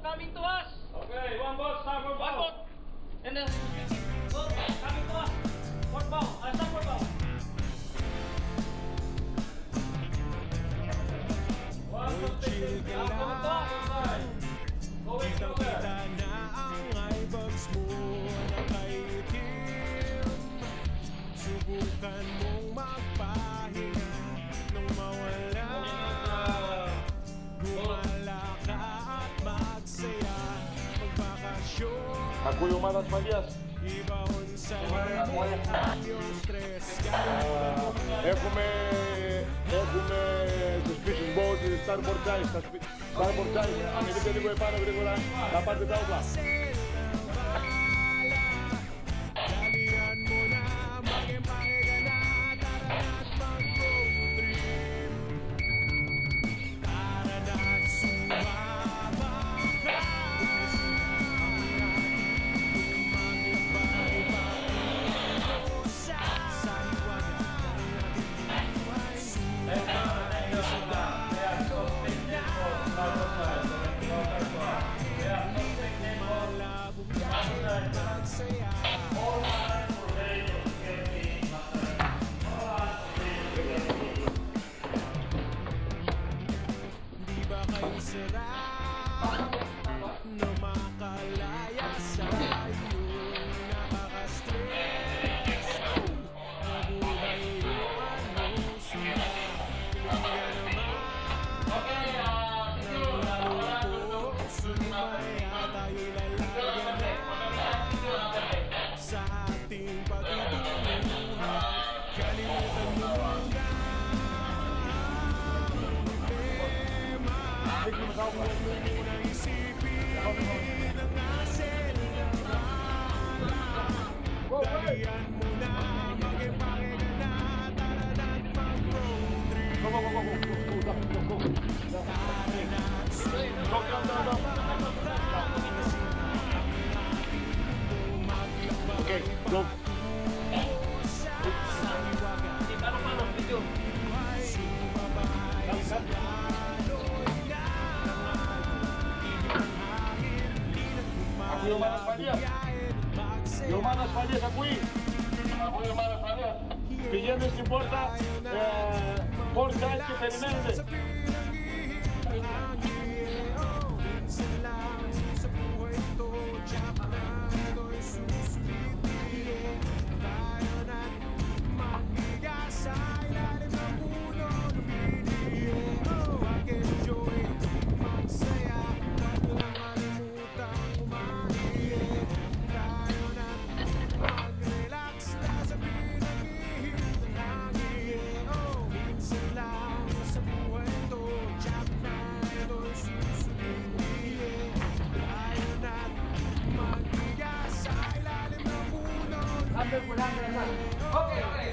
coming to us. Okay, one boat, starboard bow. One boat. And then boat coming to us. Port bow, starboard bow. One boat coming to us. Going over. na ang eyebags mo nakaitim. Subukan mong magpahinga nang mawala. Gumala ka at magsaya, magbakasyon. Ako'y umalas Malias. Ibaon sa iyong stress. Έχουμε suspicious boat, starboard side. Starboard side, ανεβείτε λίγο επάνω γρήγορα, να πάρετε τα όπλα. Dalihan mo na, mag-empake ka na, tara na't mag-road trip. Tara na't sumabak ka. Tumaglabay patungo sa liwanag ng ating buhay. Malabog yan, magsaya. Di ba kayo sarap na makalaya sa iyong nakaka-stress? Mabuhay yung ano sila. Kaya naman nalulungkot, sumaya tayo'y lalagyan na sa ating pagtutulungan. Kalimutan mo muna ang problema. Huwag mo munang isipin ang hassle naman. Dalihan mo na, mag-empake ka na, tara na't mag-road trip. Tara na't sumabak ka. Okay, go. Ako'y umalas Malias. Yung umalas Malias, ako'y umalas Malias. Pidiendo si importa, por guys que perimente. Okay, okay.